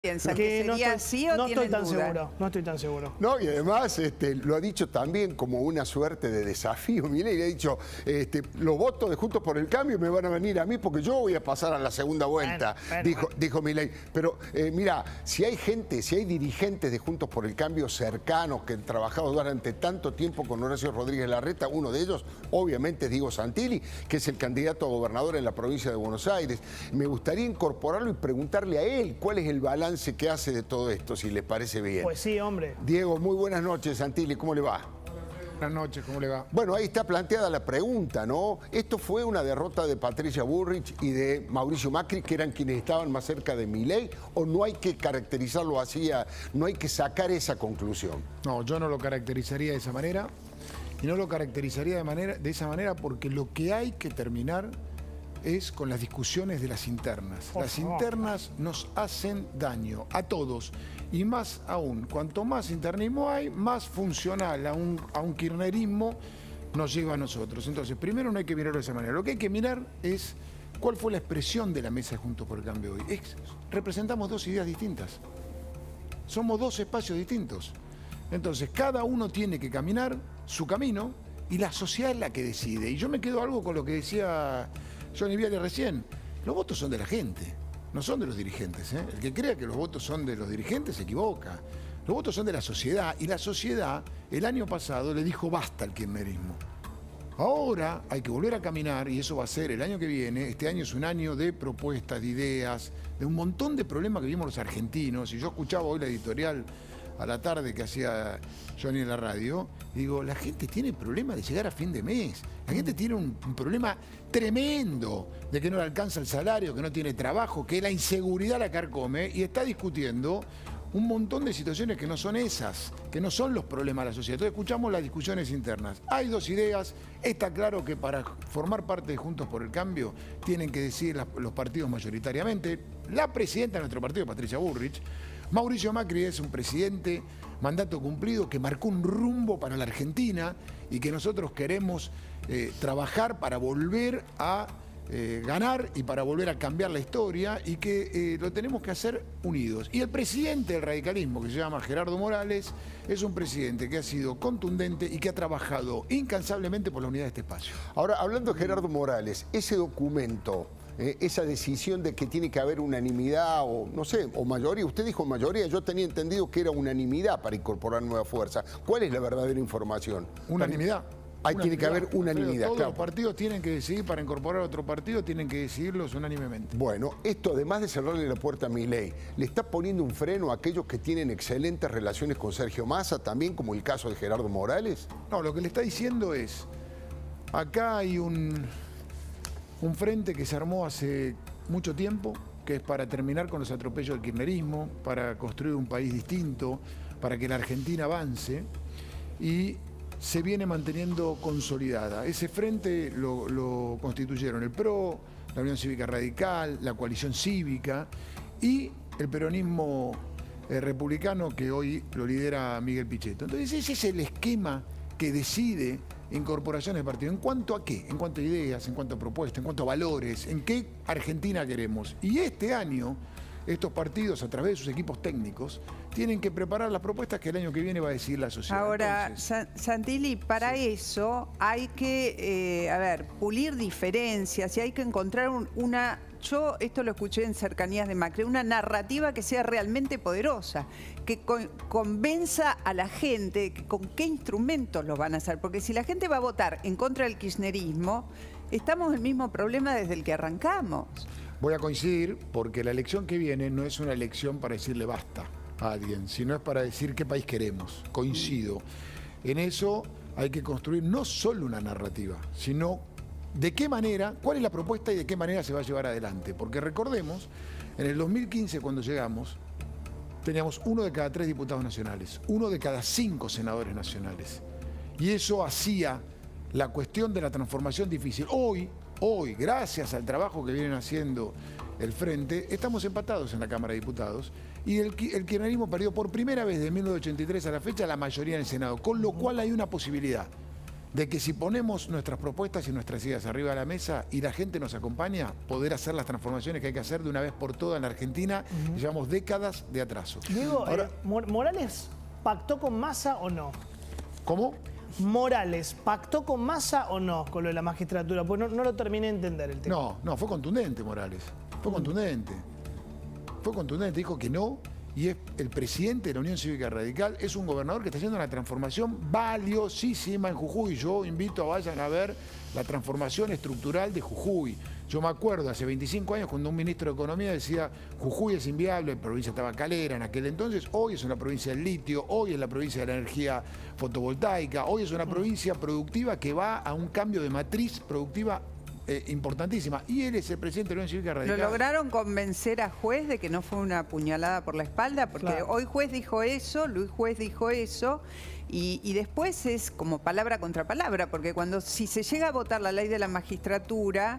¿Piensa que sería así o no tienen estoy tan duda? seguro, no estoy tan seguro. No, y además lo ha dicho también como una suerte de desafío. Milei le ha dicho, los votos de Juntos por el Cambio me van a venir a mí porque yo voy a pasar a la segunda vuelta, dijo Milei. Pero mira, si hay dirigentes de Juntos por el Cambio cercanos que han trabajado durante tanto tiempo con Horacio Rodríguez Larreta, uno de ellos obviamente es Diego Santilli, que es el candidato a gobernador en la provincia de Buenos Aires. Me gustaría incorporarlo y preguntarle a él cuál es el balance que hace de todo esto, si le parece bien. Pues sí, hombre. Diego, muy buenas noches. Santilli, ¿cómo le va? Buenas noches, ¿cómo le va? Bueno, ahí está planteada la pregunta, ¿no? ¿Esto fue una derrota de Patricia Bullrich y de Mauricio Macri, que eran quienes estaban más cerca de Milei, o no hay que caracterizarlo así, no hay que sacar esa conclusión? No, yo no lo caracterizaría de esa manera, y no lo caracterizaría de esa manera porque lo que hay que terminar es con las discusiones de las internas. Las internas nos hacen daño a todos, y más aún, cuanto más internismo hay, más funcional a un kirchnerismo nos lleva a nosotros. Entonces, primero no hay que mirarlo de esa manera. Lo que hay que mirar es cuál fue la expresión de la mesa de Juntos por el Cambio hoy. Representamos dos ideas distintas. Somos dos espacios distintos. Entonces, cada uno tiene que caminar su camino y la sociedad es la que decide. Y yo me quedo algo con lo que decía Johnny Viale recién. Los votos son de la gente, no son de los dirigentes, ¿eh? El que crea que los votos son de los dirigentes se equivoca. Los votos son de la sociedad, y la sociedad el año pasado le dijo basta al kirchnerismo. Ahora hay que volver a caminar, y eso va a ser el año que viene. Este año es un año de propuestas, de ideas, de un montón de problemas que vivimos los argentinos. Y yo escuchaba hoy la editorial a la tarde que hacía Johnny en la radio, y digo, la gente tiene problema de llegar a fin de mes. La gente tiene un problema tremendo de que no le alcanza el salario, que no tiene trabajo, que la inseguridad la carcome, y está discutiendo un montón de situaciones que no son esas, que no son los problemas de la sociedad. Entonces escuchamos las discusiones internas. Hay dos ideas. Está claro que para formar parte de Juntos por el Cambio tienen que decidir los partidos mayoritariamente. La presidenta de nuestro partido, Patricia Bullrich. Mauricio Macri es un presidente, mandato cumplido, que marcó un rumbo para la Argentina y que nosotros queremos trabajar para volver a ganar y para volver a cambiar la historia, y que lo tenemos que hacer unidos. Y el presidente del radicalismo, que se llama Gerardo Morales, es un presidente que ha sido contundente y que ha trabajado incansablemente por la unidad de este espacio. Ahora, hablando de Gerardo Morales, ese documento, esa decisión de que tiene que haber unanimidad o no sé, o mayoría, usted dijo mayoría, yo tenía entendido que era unanimidad para incorporar nueva fuerza. ¿Cuál es la verdadera información? Unanimidad. Ahí tiene que haber unanimidad, todos claro. Los partidos tienen que decidir, para incorporar otro partido tienen que decidirlos unánimemente. Bueno, esto además de cerrarle la puerta a Milei, ¿le está poniendo un freno a aquellos que tienen excelentes relaciones con Sergio Massa, también como el caso de Gerardo Morales? No, lo que le está diciendo es, acá hay un frente que se armó hace mucho tiempo, que es para terminar con los atropellos del kirchnerismo, para construir un país distinto, para que la Argentina avance, y se viene manteniendo consolidada. Ese frente lo constituyeron el PRO, la Unión Cívica Radical, la Coalición Cívica y el peronismo republicano, que hoy lo lidera Miguel Pichetto. Entonces ese es el esquema que decide incorporaciones de partido. ¿En cuanto a qué? En cuanto a ideas, en cuanto a propuestas, en cuanto a valores, en qué Argentina queremos. Y este año estos partidos, a través de sus equipos técnicos, tienen que preparar las propuestas que el año que viene va a decidir la sociedad. Ahora, entonces, Santilli, para eso hay que, pulir diferencias, y hay que encontrar yo esto lo escuché en cercanías de Macri, una narrativa que sea realmente poderosa, que convenza a la gente con qué instrumentos los van a hacer. Porque si la gente va a votar en contra del kirchnerismo, estamos en el mismo problema desde el que arrancamos. Voy a coincidir, porque la elección que viene no es una elección para decirle basta a alguien, sino es para decir qué país queremos. Coincido. En eso hay que construir no solo una narrativa, sino de qué manera, cuál es la propuesta y de qué manera se va a llevar adelante. Porque recordemos, en el 2015, cuando llegamos, teníamos 1 de cada 3 diputados nacionales, 1 de cada 5 senadores nacionales. Y eso hacía la cuestión de la transformación difícil. Hoy, gracias al trabajo que vienen haciendo el Frente, estamos empatados en la Cámara de Diputados, y el kirchnerismo perdió por primera vez de 1983 a la fecha la mayoría en el Senado, con lo cual hay una posibilidad. de que si ponemos nuestras propuestas y nuestras ideas arriba de la mesa y la gente nos acompaña, poder hacer las transformaciones que hay que hacer de una vez por todas en la Argentina. Llevamos décadas de atraso. Diego, Ahora, ¿Morales pactó con Massa o no? ¿cómo? Morales, ¿pactó con Massa o no con lo de la magistratura? Pues no lo terminé de entender el tema. No, fue contundente Morales. Fue contundente. Fue contundente, dijo que no. Y es el presidente de la Unión Cívica Radical, es un gobernador que está haciendo una transformación valiosísima en Jujuy. Yo invito a vayan a ver la transformación estructural de Jujuy. Yo me acuerdo hace 25 años cuando un ministro de Economía decía Jujuy es inviable, provincia tabacalera en aquel entonces, hoy es una provincia del litio, hoy es la provincia de la energía fotovoltaica, hoy es una provincia productiva que va a un cambio de matriz productiva importantísima. Y él es el presidente de la Unión Cívica Radical. ¿Lo lograron convencer a Juez de que no fue una puñalada por la espalda? Porque claro, hoy Juez dijo eso, Luis Juez dijo eso, y después es como palabra contra palabra, porque si se llega a votar la ley de la magistratura,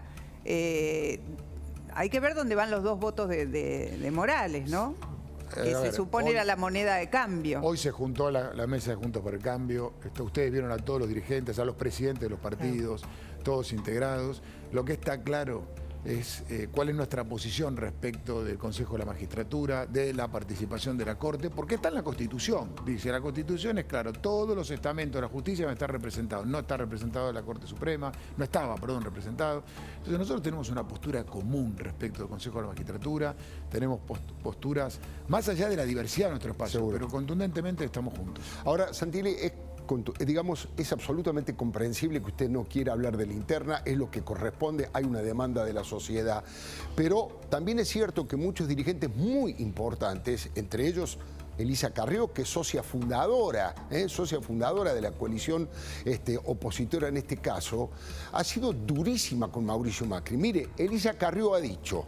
hay que ver dónde van los dos votos de Morales, ¿no? Que se supone era la moneda de cambio. Hoy se juntó la mesa de Juntos por el Cambio. Ustedes vieron a todos los dirigentes, a los presidentes de los partidos, todos integrados. Lo que está claro es cuál es nuestra posición respecto del Consejo de la Magistratura, de la participación de la Corte, porque está en la Constitución. Dice, la Constitución es claro, todos los estamentos de la justicia van a estar representados. No está representado la Corte Suprema, no estaba, perdón, representado. Entonces nosotros tenemos una postura común respecto del Consejo de la Magistratura, tenemos posturas más allá de la diversidad de nuestro espacio, seguro, pero contundentemente estamos juntos. Ahora, Santilli, digamos, es absolutamente comprensible que usted no quiera hablar de la interna, es lo que corresponde, hay una demanda de la sociedad, pero también es cierto que muchos dirigentes muy importantes, entre ellos Elisa Carrió, que es socia fundadora de la coalición opositora en este caso, ha sido durísima con Mauricio Macri. Mire, Elisa Carrió ha dicho,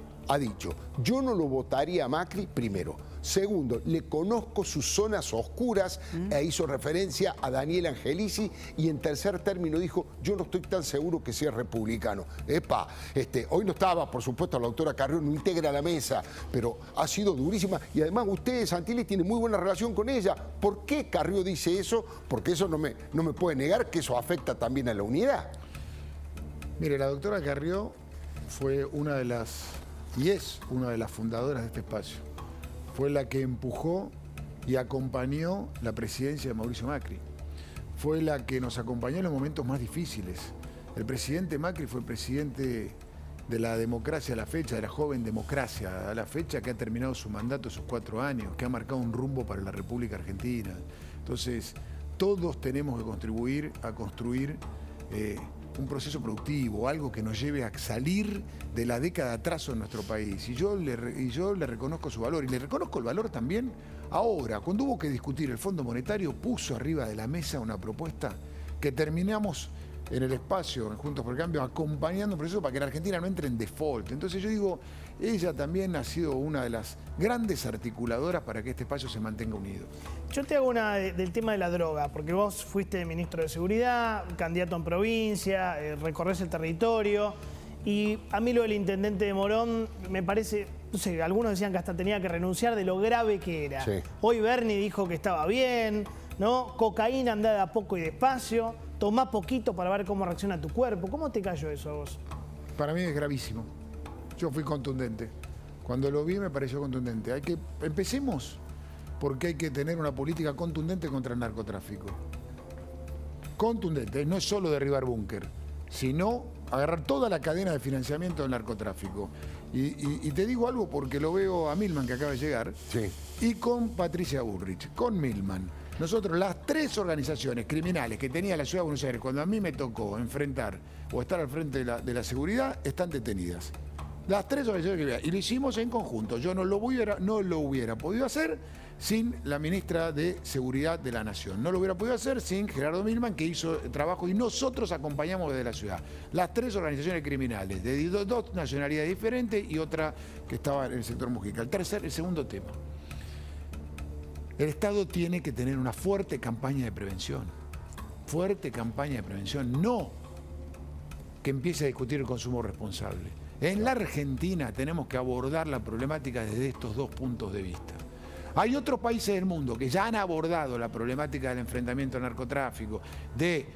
yo no lo votaría a Macri, primero. Segundo, le conozco sus zonas oscuras, e hizo referencia a Daniel Angelici, y en tercer término dijo, yo no estoy tan seguro que sea republicano. Hoy no estaba, por supuesto, la doctora Carrió, no integra la mesa, pero ha sido durísima, y además usted, Santilli, tiene muy buena relación con ella. ¿Por qué Carrió dice eso? Porque eso no me puede negar que eso afecta también a la unidad. Mire, la doctora Carrió fue una de las, y es una de las fundadoras de este espacio. Fue la que empujó y acompañó la presidencia de Mauricio Macri. Fue la que nos acompañó en los momentos más difíciles. El presidente Macri fue el presidente de la democracia a la fecha, de la joven democracia a la fecha, que ha terminado su mandato esos 4 años, que ha marcado un rumbo para la República Argentina. Entonces, todos tenemos que contribuir a construir un proceso productivo, algo que nos lleve a salir de la década de atraso en nuestro país. Y yo le reconozco su valor, y le reconozco el valor también ahora. Cuando hubo que discutir el Fondo Monetario, puso arriba de la mesa una propuesta que terminamos en el espacio, en Juntos por el Cambio, acompañando un proceso para que la Argentina no entre en default. Entonces yo digo, ella también ha sido una de las grandes articuladoras para que este espacio se mantenga unido. Yo te hago una del tema de la droga, porque vos fuiste ministro de Seguridad, candidato en provincia, recorres el territorio, y a mí lo del intendente de Morón me parece, no sé, algunos decían que hasta tenía que renunciar de lo grave que era. Sí. Hoy Bernie dijo que estaba bien, ¿no? Cocaína anda de a poco y despacio, tomá poquito para ver cómo reacciona tu cuerpo. ¿Cómo te cayó eso a vos? Para mí es gravísimo. Yo fui contundente. Cuando lo vi me pareció contundente. Empecemos porque hay que tener una política contundente contra el narcotráfico. Contundente, no es solo derribar búnker, sino agarrar toda la cadena de financiamiento del narcotráfico. Y te digo algo porque lo veo a Milman, que acaba de llegar, sí, y con Patricia Bullrich, con Milman. Nosotros, las 3 organizaciones criminales que tenía la Ciudad de Buenos Aires, cuando a mí me tocó enfrentar o estar al frente de la seguridad, están detenidas. Las 3 organizaciones criminales. Y lo hicimos en conjunto. Yo no lo hubiera podido hacer sin la ministra de Seguridad de la Nación. No lo hubiera podido hacer sin Gerardo Milman, que hizo el trabajo, y nosotros acompañamos desde la ciudad. Las 3 organizaciones criminales, de 2 nacionalidades diferentes y otra que estaba en el sector Mujica. El segundo tema. El Estado tiene que tener una fuerte campaña de prevención. Fuerte campaña de prevención. No que empiece a discutir el consumo responsable. En la Argentina tenemos que abordar la problemática desde estos 2 puntos de vista. Hay otros países del mundo que ya han abordado la problemática del enfrentamiento al narcotráfico, de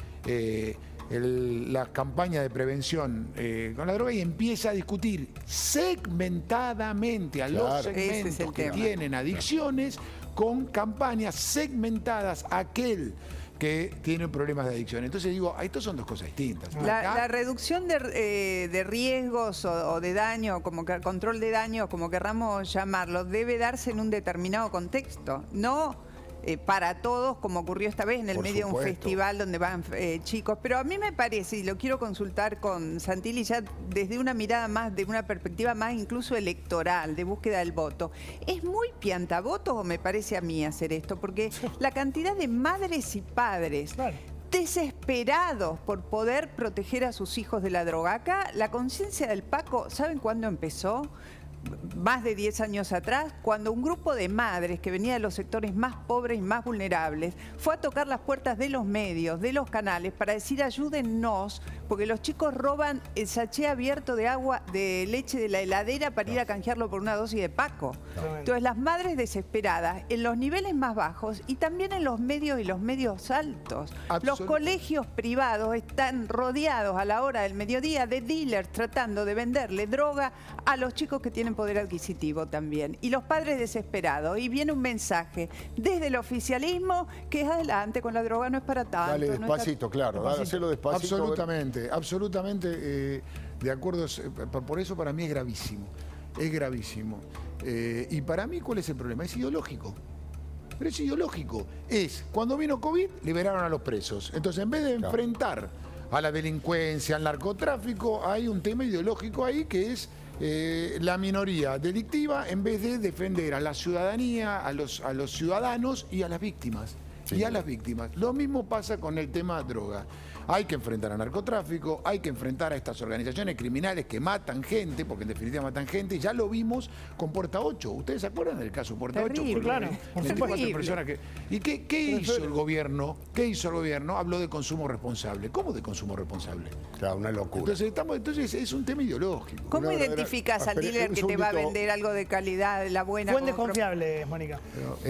la campaña de prevención con la droga, y empieza a discutir segmentadamente a los segmentos que tienen adicciones, con campañas segmentadas a aquel que tiene problemas de adicción. Entonces digo, estas son dos cosas distintas. La reducción de riesgos o de daño, como que control de daño, como querramos llamarlo, debe darse en un determinado contexto, no para todos, como ocurrió esta vez en el medio de un festival donde van chicos. Pero a mí me parece, y lo quiero consultar con Santilli ya desde una mirada más, de una perspectiva más incluso electoral, de búsqueda del voto, ¿es muy piantavotos o me parece a mí hacer esto? Porque la cantidad de madres y padres desesperados por poder proteger a sus hijos de la droga. Acá la conciencia del Paco, ¿saben cuándo empezó? Más de 10 años atrás, cuando un grupo de madres que venía de los sectores más pobres y más vulnerables fue a tocar las puertas de los medios, de los canales, para decir ayúdennos, porque los chicos roban el sachet abierto de agua, de leche de la heladera para ir a canjearlo por una dosis de Paco. Entonces las madres desesperadas en los niveles más bajos y también en los medios y los medios altos. Los colegios privados están rodeados a la hora del mediodía de dealers tratando de venderle droga a los chicos que tienen poder adquisitivo también. Y los padres desesperados. Y viene un mensaje desde el oficialismo que es adelante con la droga, no es para tanto. Dale despacito, no claro. Dale, hacelo despacito. Absolutamente, absolutamente de acuerdo. Por eso para mí es gravísimo. Es gravísimo. Y para mí, ¿cuál es el problema? Es ideológico. Pero es ideológico. Cuando vino COVID, liberaron a los presos. Entonces, en vez de enfrentar a la delincuencia, al narcotráfico, hay un tema ideológico ahí que es la minoría delictiva, en vez de defender a la ciudadanía, a los ciudadanos y a las víctimas. Y a las víctimas. Lo mismo pasa con el tema droga. Hay que enfrentar al narcotráfico, hay que enfrentar a estas organizaciones criminales que matan gente, porque en definitiva matan gente, y ya lo vimos con Puerta 8. ¿Ustedes se acuerdan del caso Puerta 8? Claro. 24 personas que... ¿Y qué hizo el gobierno? ¿Qué hizo el gobierno? Habló de consumo responsable. ¿Cómo de consumo responsable? Claro, una locura. Entonces es un tema ideológico. ¿Cómo identificas al dealer que te va a vender algo de calidad, de la buena? Fuentes confiables, Mónica.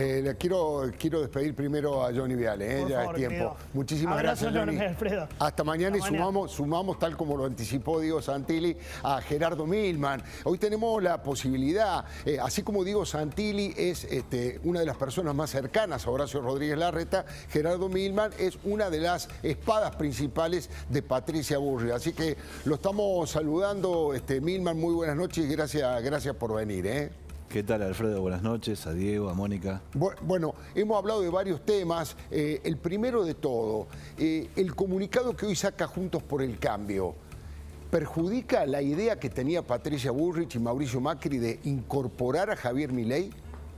Quiero despedir primero a Johnny Viale, ya es tiempo. Querido. Muchísimas gracias, Johnny. Alfredo. Hasta mañana. Sumamos, tal como lo anticipó Diego Santilli, a Gerardo Milman. Hoy tenemos la posibilidad, así como Diego Santilli es una de las personas más cercanas a Horacio Rodríguez Larreta, Gerardo Milman es una de las espadas principales de Patricia Bullrich. Así que lo estamos saludando, Milman, muy buenas noches y gracias por venir. ¿Qué tal, Alfredo? Buenas noches, a Diego, a Mónica. Bueno, hemos hablado de varios temas. El primero de todo, el comunicado que hoy saca Juntos por el Cambio, ¿perjudica la idea que tenía Patricia Bullrich y Mauricio Macri de incorporar a Javier Milei?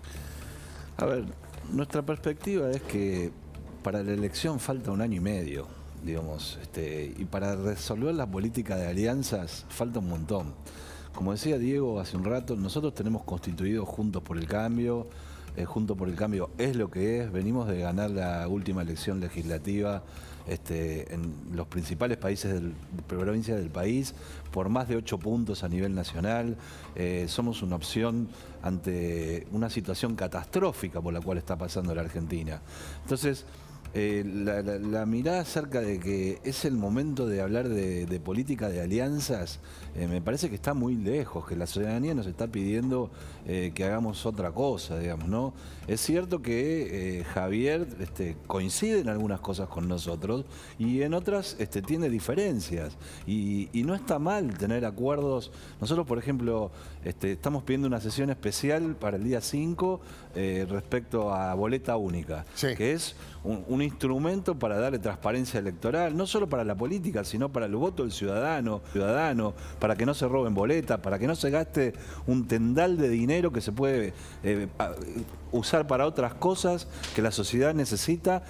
A ver, nuestra perspectiva es que para la elección falta 1 año y medio, digamos, y para resolver la política de alianzas falta un montón. Como decía Diego hace un rato, nosotros tenemos constituido Juntos por el Cambio. Juntos por el Cambio es lo que es. Venimos de ganar la última elección legislativa en los principales provincias del país por más de 8 puntos a nivel nacional. Somos una opción ante una situación catastrófica por la cual está pasando la Argentina. Entonces, la mirada acerca de que es el momento de hablar de política de alianzas, me parece que está muy lejos, que la ciudadanía nos está pidiendo que hagamos otra cosa, digamos, ¿no? Es cierto que Javier coincide en algunas cosas con nosotros y en otras tiene diferencias y no está mal tener acuerdos. Nosotros, por ejemplo, estamos pidiendo una sesión especial para el día 5 respecto a boleta única, que es un instrumento para darle transparencia electoral, no solo para la política, sino para el voto del ciudadano, para que no se roben boletas, para que no se gaste un tendal de dinero que se puede usar para otras cosas que la sociedad necesita,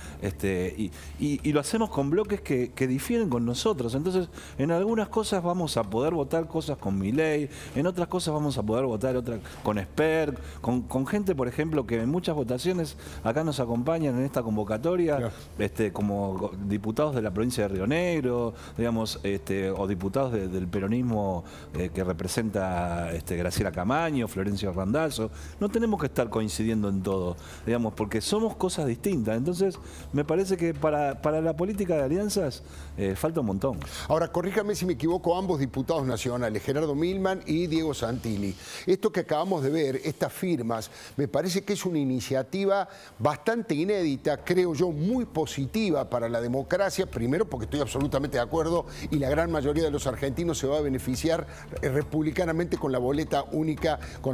y lo hacemos con bloques que difieren con nosotros. Entonces, en algunas cosas vamos a poder votar cosas con Milei, en otras cosas vamos a poder votar otras con Esper, con gente, por ejemplo, que en muchas votaciones acá nos acompañan en esta convocatoria, Claro. Como diputados de la provincia de Río Negro, digamos, o diputados del peronismo que representa Graciela Camaño, Florencio Randazzo. No tenemos que estar coincidiendo en todo, digamos, porque somos cosas distintas. Entonces, me parece que para la política de alianzas falta un montón. Ahora, corríjame si me equivoco, ambos diputados nacionales, Gerardo Milman y Diego Santilli. Esto que acabamos de ver, estas firmas, me parece que es una iniciativa bastante inédita, creo yo, muy positiva para la democracia, primero porque estoy absolutamente de acuerdo y la gran mayoría de los argentinos se va a beneficiar republicanamente con la boleta única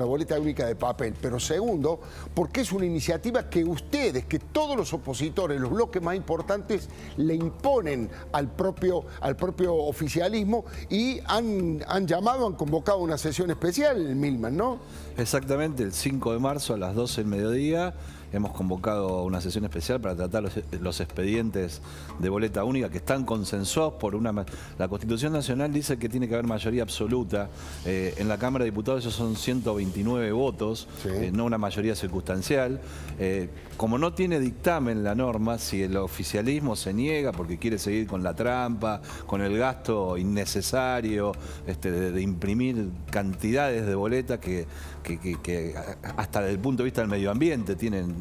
de papel. Pero segundo, porque es una iniciativa que ustedes, que todos los opositores, los bloques más importantes, le imponen al propio oficialismo y han llamado, han convocado una sesión especial, Milman, ¿no? Exactamente, el 5 de marzo a las 12 del mediodía hemos convocado una sesión especial para tratar los expedientes de boleta única que están consensuados por la Constitución Nacional dice que tiene que haber mayoría absoluta. En la Cámara de Diputados esos son 129 votos, sí. No una mayoría circunstancial. Como no tiene dictamen la norma, si el oficialismo se niega porque quiere seguir con la trampa, con el gasto innecesario de imprimir cantidades de boletas que hasta desde el punto de vista del medio ambiente tienen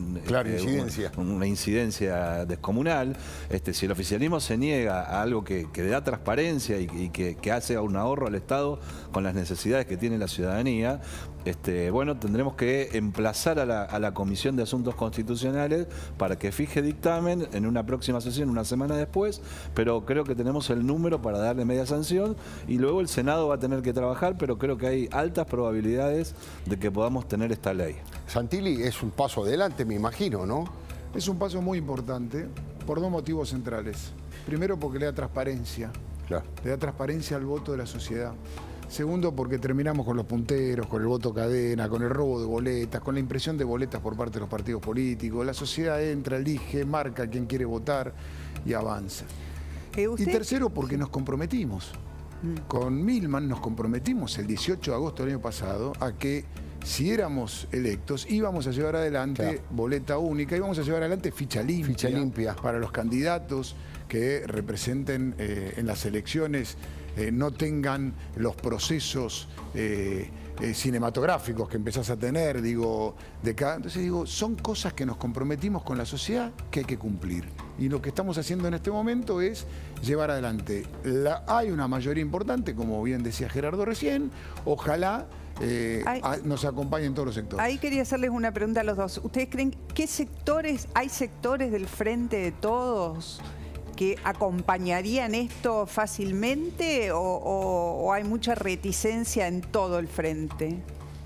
una incidencia descomunal. Si el oficialismo se niega a algo que da transparencia y que hace un ahorro al Estado con las necesidades que tiene la ciudadanía, bueno, tendremos que emplazar a la Comisión de Asuntos Constitucionales para que fije dictamen en una próxima sesión, una semana después, pero creo que tenemos el número para darle media sanción y luego el Senado va a tener que trabajar, pero creo que hay altas probabilidades de que podamos tener esta ley. Santilli, es un paso adelante, me imagino, ¿no? Es un paso muy importante por dos motivos centrales. Primero, porque le da transparencia. Claro. Le da transparencia al voto de la sociedad. Segundo, porque terminamos con los punteros, con el voto cadena, con el robo de boletas, con la impresión de boletas por parte de los partidos políticos. La sociedad entra, elige, marca a quién quiere votar y avanza. Y tercero, porque nos comprometimos. Con Milman nos comprometimos el 18 de agosto del año pasado a que si éramos electos íbamos a llevar adelante boleta única, íbamos a llevar adelante ficha limpia para los candidatos que representen en las elecciones, no tengan los procesos cinematográficos que empezás a tener, entonces son cosas que nos comprometimos con la sociedad que hay que cumplir. Y lo que estamos haciendo en este momento es llevar adelante. Hay una mayoría importante, como bien decía Gerardo recién, ojalá nos acompañen todos los sectores. Ahí quería hacerles una pregunta a los dos. ¿Ustedes creen qué sectores, hay sectores del Frente de Todos que acompañarían esto fácilmente o hay mucha reticencia en todo el frente?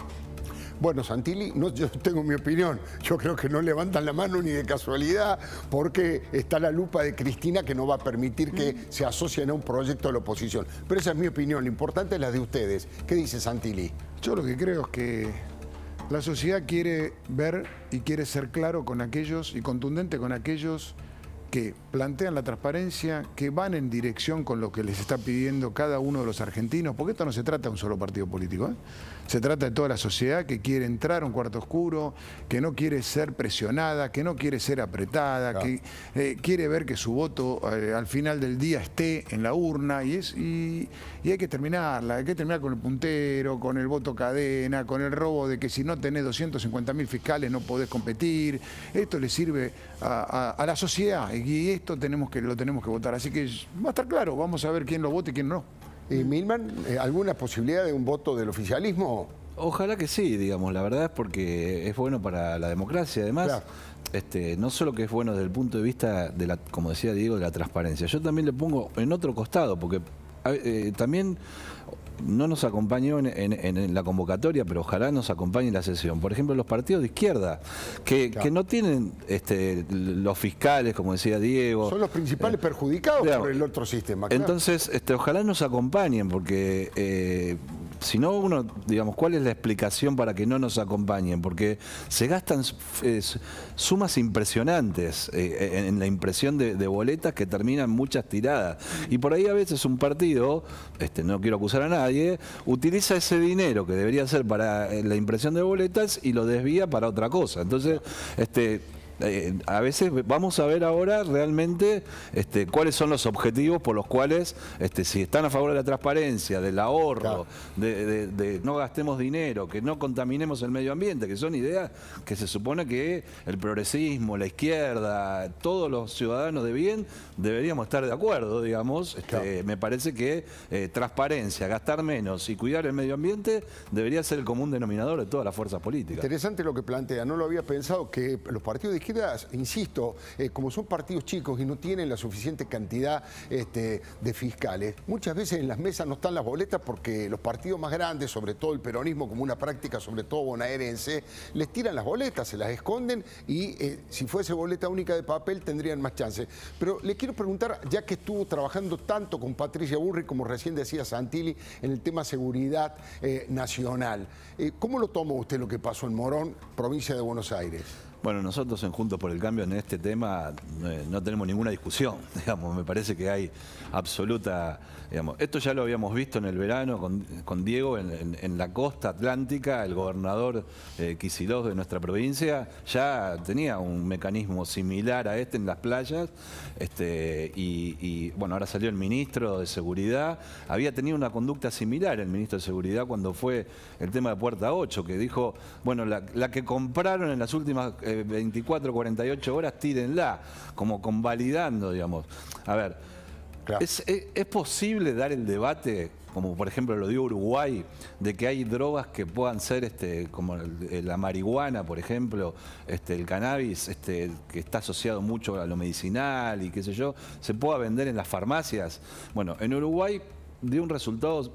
Bueno, Santilli, yo tengo mi opinión. Yo creo que no levantan la mano ni de casualidad porque está la lupa de Cristina que no va a permitir que se asocien a un proyecto de la oposición. Pero esa es mi opinión. Lo importante es la de ustedes. ¿Qué dice Santilli? Yo lo que creo es que la sociedad quiere ver y quiere ser claro con aquellos y contundente con aquellos que plantean la transparencia, que van en dirección con lo que les está pidiendo cada uno de los argentinos, porque esto no se trata de un solo partido político, se trata de toda la sociedad que quiere entrar a un cuarto oscuro, que no quiere ser presionada, que no quiere ser apretada, que quiere ver que su voto al final del día esté en la urna y hay que terminarla, hay que terminar con el puntero, con el voto cadena, con el robo de que si no tenés 250.000 fiscales no podés competir. Esto le sirve a la sociedad y esto lo tenemos que votar. Así que va a estar claro, vamos a ver quién lo vota y quién no. Milman, ¿alguna posibilidad de un voto del oficialismo? Ojalá que sí, digamos. La verdad es porque es bueno para la democracia. Además, no solo que es bueno desde el punto de vista de como decía Diego, de la transparencia. Yo también le pongo en otro costado, porque también no nos acompañó en la convocatoria, pero ojalá nos acompañe en la sesión. Por ejemplo, los partidos de izquierda, que no tienen los fiscales, como decía Diego. Son los principales perjudicados por el otro sistema. Entonces, ojalá nos acompañen, porque si no, uno, digamos, ¿cuál es la explicación para que no nos acompañen? Porque se gastan sumas impresionantes en la impresión de boletas que terminan muchas tiradas. Y por ahí a veces un partido, no quiero acusar a nadie, utiliza ese dinero que debería ser para la impresión de boletas y lo desvía para otra cosa. Entonces, a veces vamos a ver ahora realmente cuáles son los objetivos por los cuales, si están a favor de la transparencia, del ahorro, de no gastemos dinero, que no contaminemos el medio ambiente, que son ideas que se supone que el progresismo, la izquierda, todos los ciudadanos de bien deberíamos estar de acuerdo, digamos. Me parece que transparencia, gastar menos y cuidar el medio ambiente debería ser el común denominador de todas las fuerzas políticas. Interesante lo que plantea, no lo había pensado, que los partidos de izquierda, insisto, como son partidos chicos y no tienen la suficiente cantidad de fiscales, muchas veces en las mesas no están las boletas porque los partidos más grandes, sobre todo el peronismo como una práctica, sobre todo bonaerense, les tiran las boletas, se las esconden y si fuese boleta única de papel tendrían más chance. Pero le quiero preguntar, ya que estuvo trabajando tanto con Patricia Bullrich, como recién decía Santilli, en el tema seguridad nacional, ¿cómo lo tomó usted lo que pasó en Morón, provincia de Buenos Aires? Bueno, nosotros en Juntos por el Cambio en este tema no tenemos ninguna discusión, digamos, me parece que hay absoluta, digamos, esto ya lo habíamos visto en el verano con Diego en la costa atlántica, el gobernador Kicillof de nuestra provincia ya tenía un mecanismo similar a en las playas, y bueno, ahora salió el ministro de Seguridad, había tenido una conducta similar el ministro de Seguridad cuando fue el tema de Puerta 8, que dijo, bueno, la que compraron en las últimas 24, 48 horas, tírenla, como convalidando, digamos. A ver, claro. ¿Es posible dar el debate, como por ejemplo lo dio Uruguay, de que hay drogas que puedan ser, como la marihuana, por ejemplo, el cannabis, que está asociado mucho a lo medicinal y qué sé yo, se pueda vender en las farmacias? Bueno, en Uruguay dio un resultado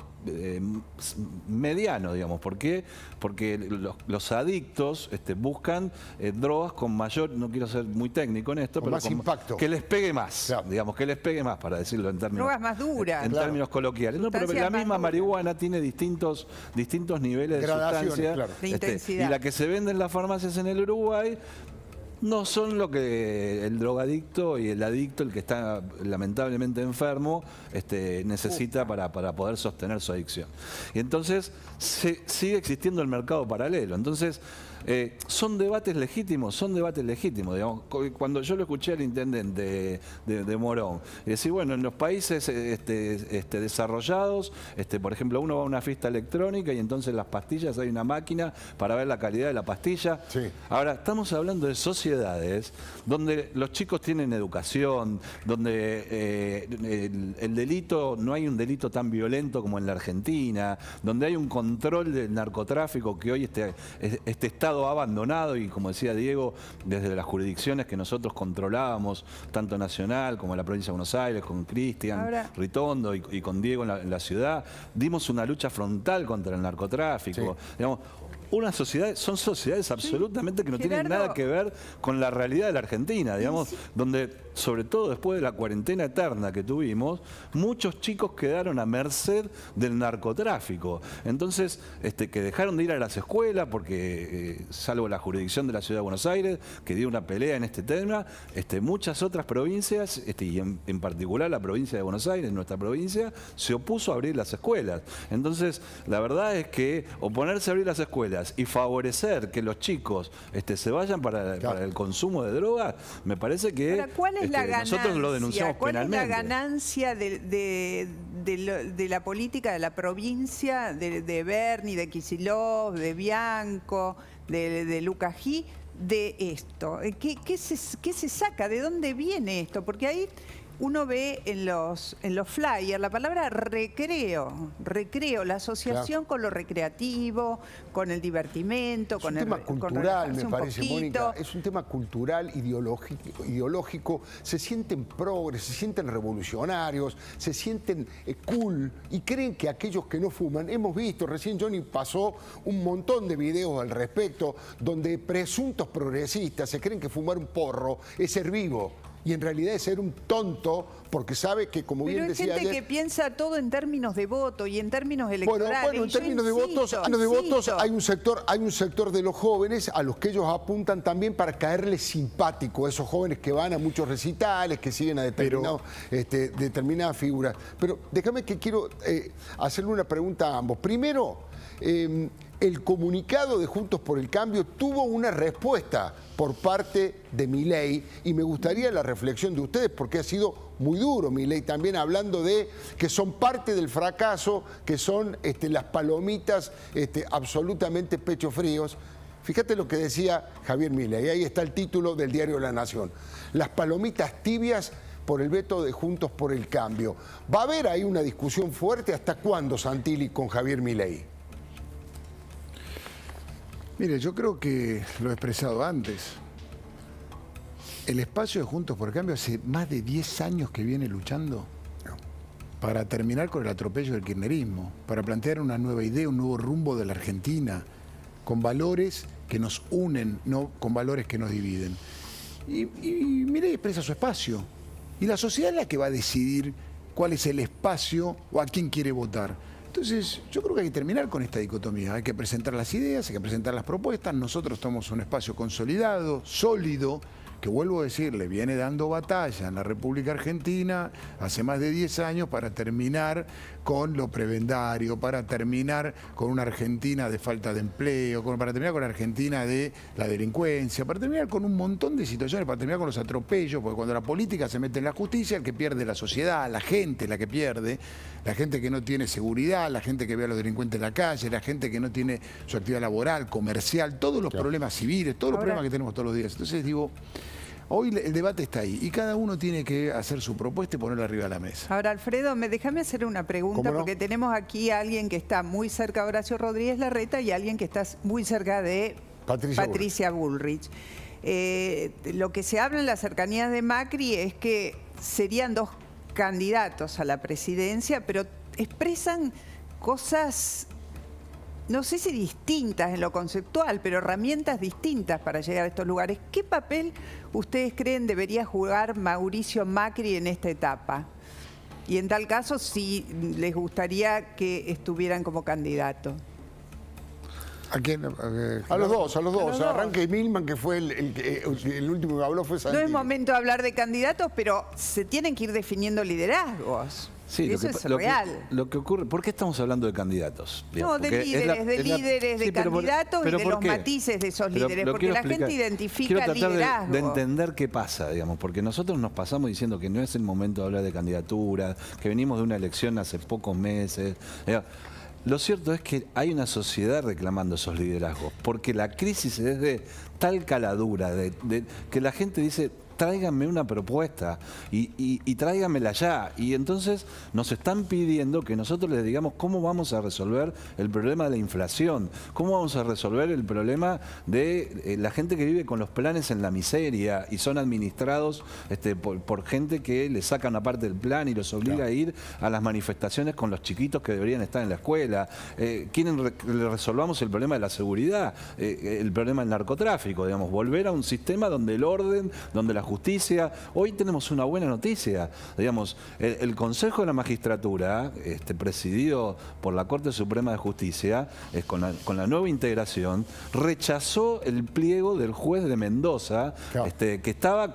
mediano, digamos. ¿Por qué? Porque los adictos buscan drogas con mayor, no quiero ser muy técnico en esto, con pero más impacto, que les pegue más, claro, digamos, que les pegue más, para decirlo en términos, drogas más duras, en términos coloquiales. No, pero la misma marihuana tiene distintos niveles de sustancia, claro, de intensidad. Y la que se vende en las farmacias en el Uruguay no son lo que el drogadicto y el adicto, el que está lamentablemente enfermo, necesita para poder sostener su adicción. Y entonces sigue existiendo el mercado paralelo. Entonces, son debates legítimos, digamos. Cuando yo lo escuché al intendente de Morón, decir, bueno, en los países desarrollados, por ejemplo, uno va a una fiesta electrónica y entonces las pastillas, hay una máquina para ver la calidad de la pastilla. Sí. Ahora, estamos hablando de sociedades donde los chicos tienen educación, donde el delito, no hay un delito tan violento como en la Argentina, donde hay un control del narcotráfico que hoy este Estado ha abandonado, y como decía Diego, desde las jurisdicciones que nosotros controlábamos, tanto nacional como en la provincia de Buenos Aires, con Cristian Ritondo y con Diego en la ciudad, dimos una lucha frontal contra el narcotráfico. Sí. Digamos, son sociedades absolutamente que no tienen nada que ver con la realidad de la Argentina, digamos, donde, sobre todo después de la cuarentena eterna que tuvimos, muchos chicos quedaron a merced del narcotráfico. Entonces, que dejaron de ir a las escuelas porque, salvo la jurisdicción de la Ciudad de Buenos Aires, que dio una pelea en este tema, muchas otras provincias, y en particular la provincia de Buenos Aires, nuestra provincia, se opuso a abrir las escuelas. Entonces, la verdad es que oponerse a abrir las escuelas y favorecer que los chicos se vayan para el consumo de drogas, me parece que ahora, ¿cuál es la ganancia? Nosotros lo denunciamos penalmente. ¿Cuál es la ganancia de la política de la provincia, de Berni, de Kicillof, de Bianco, de Lucas Gi, de esto? ¿Qué se saca? ¿De dónde viene esto? Porque ahí uno ve en los flyers la palabra recreo, la asociación con lo recreativo, con el divertimento, con el... Es un tema cultural, me parece, Mónica. Es un tema cultural, ideológico. Se sienten progres, se sienten revolucionarios, se sienten cool y creen que aquellos que no fuman, hemos visto, recién Johnny pasó un montón de videos al respecto, donde presuntos progresistas se creen que fumar un porro es ser vivo. Y en realidad es ser un tonto, porque sabe que, como bien decía ayer... Pero hay gente que piensa todo en términos de voto y en términos electorales. Bueno, en términos de votos hay un sector de los jóvenes a los que ellos apuntan también para caerles simpático, esos jóvenes que van a muchos recitales, que siguen a determinadas figuras. Pero déjame que quiero hacerle una pregunta a ambos. Primero, el comunicado de Juntos por el Cambio tuvo una respuesta por parte de Milei y me gustaría la reflexión de ustedes porque ha sido muy duro Milei también hablando de que son parte del fracaso, que son las palomitas absolutamente pecho fríos. Fíjate lo que decía Javier Milei, ahí está el título del diario La Nación. Las palomitas tibias por el veto de Juntos por el Cambio. ¿Va a haber ahí una discusión fuerte? ¿Hasta cuándo, Santilli, con Javier Milei? Mire, yo creo que lo he expresado antes. El espacio de Juntos por el Cambio hace más de 10 años que viene luchando para terminar con el atropello del kirchnerismo, para plantear una nueva idea, un nuevo rumbo de la Argentina, con valores que nos unen, no con valores que nos dividen. Y Milei expresa su espacio. Y la sociedad es la que va a decidir cuál es el espacio o a quién quiere votar. Entonces, yo creo que hay que terminar con esta dicotomía. Hay que presentar las ideas, hay que presentar las propuestas. Nosotros somos un espacio consolidado, sólido, que vuelvo a decirle, viene dando batalla en la República Argentina hace más de 10 años para terminar con lo prebendario, para terminar con una Argentina de falta de empleo, para terminar con la Argentina de la delincuencia, para terminar con un montón de situaciones, para terminar con los atropellos, porque cuando la política se mete en la justicia, el que pierde es la sociedad, la gente la que pierde, la gente que no tiene seguridad, la gente que ve a los delincuentes en la calle, la gente que no tiene su actividad laboral, comercial, todos los problemas civiles, todos los problemas que tenemos todos los días. Entonces digo, hoy el debate está ahí y cada uno tiene que hacer su propuesta y ponerla arriba de la mesa. Ahora, Alfredo, déjame hacer una pregunta, porque tenemos aquí a alguien que está muy cerca de Horacio Rodríguez Larreta y a alguien que está muy cerca de Patricia Bullrich. Lo que se habla en las cercanías de Macri es que serían dos candidatos a la presidencia, pero expresan cosas, no sé si distintas en lo conceptual, pero herramientas distintas para llegar a estos lugares. ¿Qué papel ustedes creen debería jugar Mauricio Macri en esta etapa? Y en tal caso, si les gustaría que estuvieran como candidato. ¿A quién? A los dos. Arranque Milman, que fue el último que habló, fue Santilli. No es momento de hablar de candidatos, pero se tienen que ir definiendo liderazgos. Sí, eso es real. Lo que ocurre, ¿por qué estamos hablando de candidatos? No, de líderes, de candidatos y de los matices de esos líderes, porque la gente identifica el liderazgo. De entender qué pasa, digamos, porque nosotros nos pasamos diciendo que no es el momento de hablar de candidaturas, que venimos de una elección hace pocos meses. Lo cierto es que hay una sociedad reclamando esos liderazgos, porque la crisis es de tal caladura, que la gente dice, tráiganme una propuesta y tráiganmela ya. Y entonces nos están pidiendo que nosotros les digamos cómo vamos a resolver el problema de la inflación, cómo vamos a resolver el problema de la gente que vive con los planes en la miseria y son administrados por gente que les saca una parte del plan y los obliga a ir a las manifestaciones con los chiquitos que deberían estar en la escuela. Quieren que le resolvamos el problema de la seguridad, el problema del narcotráfico, digamos, volver a un sistema donde el orden, donde la justicia. Hoy tenemos una buena noticia, digamos, el Consejo de la Magistratura, presidido por la Corte Suprema de Justicia, con la nueva integración, rechazó el pliego del juez de Mendoza, que estaba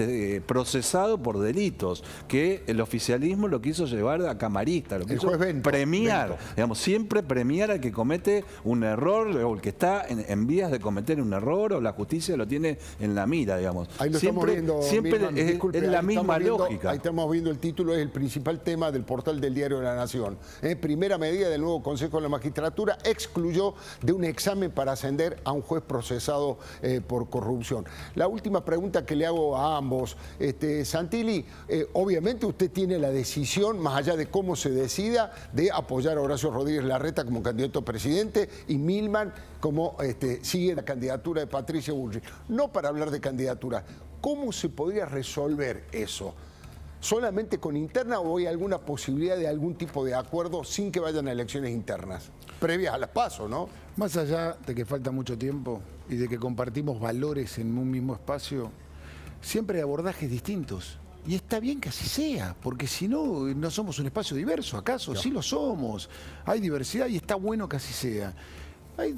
procesado por delitos, que el oficialismo lo quiso llevar a camarista, lo quiso premiar, digamos, siempre premiar al que comete un error o el que está en vías de cometer un error, o la justicia lo tiene en la mira, digamos. Ahí lo estamos viendo. Siempre Milman, es la misma lógica. Ahí estamos viendo el título, es el principal tema del portal del diario La Nación. Primera medida del nuevo Consejo de la Magistratura, excluyó de un examen para ascender a un juez procesado por corrupción. La última pregunta que le hago a ambos, Santilli, obviamente usted tiene la decisión, más allá de cómo se decida, de apoyar a Horacio Rodríguez Larreta como candidato a presidente y Milman como sigue la candidatura de Patricia Bullrich. No para hablar de candidatura, ¿cómo se podría resolver eso? ¿Solamente con interna o hay alguna posibilidad de algún tipo de acuerdo sin que vayan a elecciones internas? Previas a las PASO, ¿no? Más allá de que falta mucho tiempo y de que compartimos valores en un mismo espacio, siempre hay abordajes distintos. Y está bien que así sea, porque si no, no somos un espacio diverso. ¿Acaso? Sí lo somos. Hay diversidad y está bueno que así sea. Hay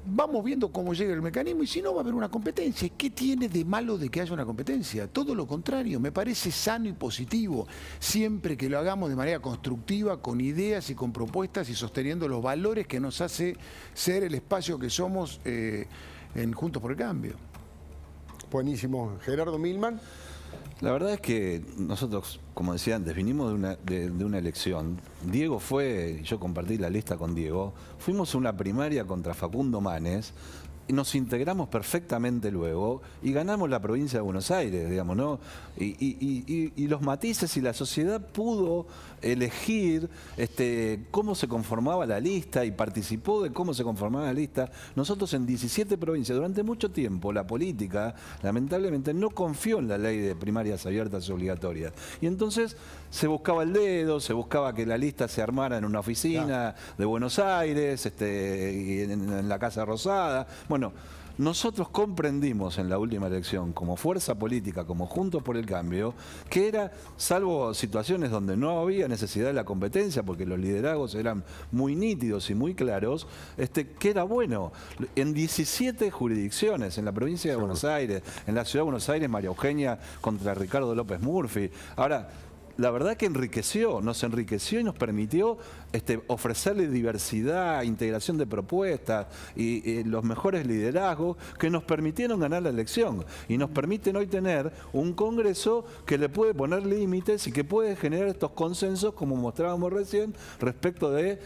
vamos viendo cómo llega el mecanismo y si no va a haber una competencia. ¿Qué tiene de malo de que haya una competencia? Todo lo contrario, me parece sano y positivo, siempre que lo hagamos de manera constructiva, con ideas y con propuestas y sosteniendo los valores que nos hace ser el espacio que somos en Juntos por el Cambio. Buenísimo. Gerardo Milman. La verdad es que nosotros, como decía antes, vinimos de una elección. Diego fue, yo compartí la lista con Diego, fuimos a una primaria contra Facundo Manes, y nos integramos perfectamente luego y ganamos la provincia de Buenos Aires, digamos, ¿no? Y los matices y la sociedad pudo elegir cómo se conformaba la lista y participó de cómo se conformaba la lista. Nosotros en 17 provincias, durante mucho tiempo, la política, lamentablemente, no confió en la ley de primarias abiertas y obligatorias. Y entonces se buscaba el dedo, se buscaba que la lista se armara en una oficina de Buenos Aires, y en la Casa Rosada. Bueno, nosotros comprendimos en la última elección, como fuerza política, como Juntos por el Cambio, que era, salvo situaciones donde no había necesidad de la competencia, porque los liderazgos eran muy nítidos y muy claros, que era bueno. En 17 jurisdicciones, en la provincia de Buenos Aires, en la ciudad de Buenos Aires, María Eugenia contra Ricardo López Murphy. Ahora, la verdad que nos enriqueció y nos permitió ofrecerle diversidad, integración de propuestas y los mejores liderazgos que nos permitieron ganar la elección y nos permiten hoy tener un Congreso que le puede poner límites y que puede generar estos consensos, como mostrábamos recién, respecto de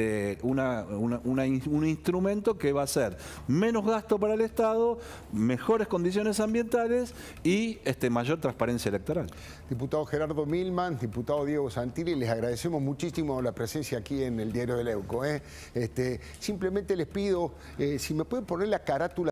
un instrumento que va a ser menos gasto para el Estado, mejores condiciones ambientales y mayor transparencia electoral. Diputado Gerardo Milman, diputado Diego Santilli, les agradecemos muchísimo la presencia aquí en el Diario del Leuco. Simplemente les pido, si me pueden poner la carátula